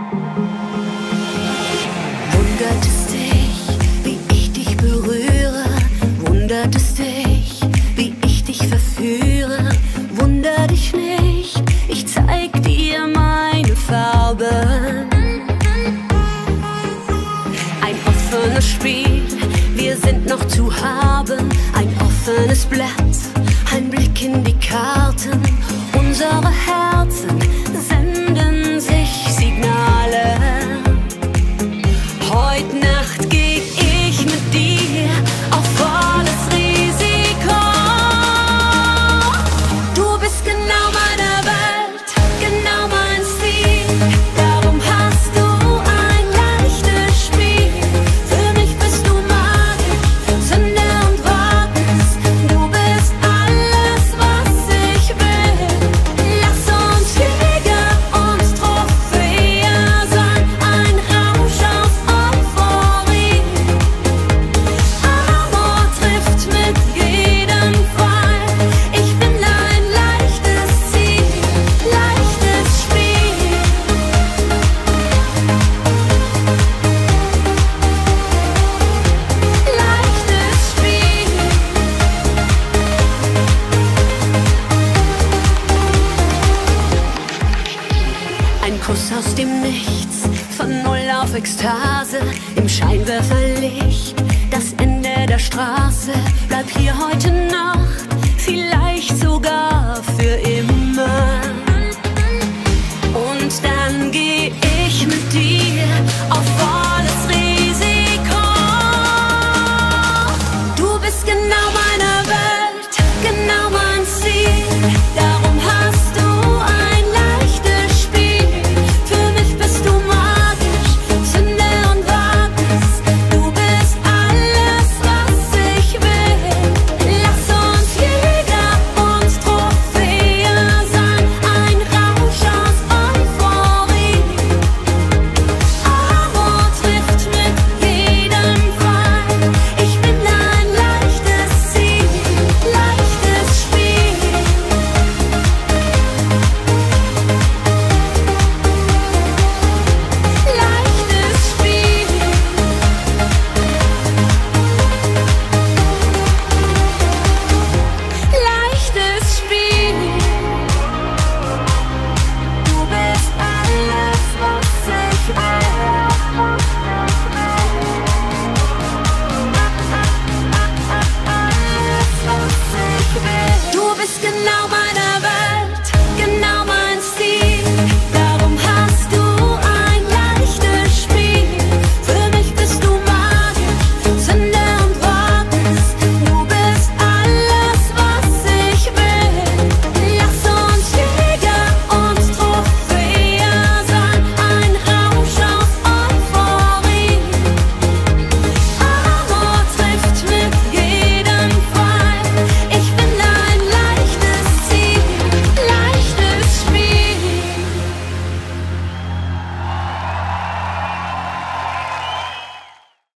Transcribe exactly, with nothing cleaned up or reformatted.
Wundert es dich, wie ich dich berühre? Wundert es dich, wie ich dich verführe? Wunder dich nicht, ich zeig dir meine Farben. Ein offenes Spiel, wir sind noch zu haben. Ein offenes Blatt, ein Blick in die Karten. Unsere Herzen senden sich Signale. Heute Nacht geh ich mit dir auf volles Risiko. Du bist genau meine Welt, genau mein Stil. Darum hast du ein leichtes Spiel. Für mich bist du magisch, Sünde und Wagnis. Du bist alles, was ich will. Lass uns Jäger und Trophäe sein, ein Rausch auf Euphorie. Amor trifft mit jedem Fall. Ich bin ein leichtes Ziel, leichtes Spiel. Leichtes Spiel. Ein Kuss aus dem Nichts, von Null auf Ekstase, im Scheinwerferlicht, das Ende der Straße. Bleib hier heute Nacht, vielleicht sogar für immer.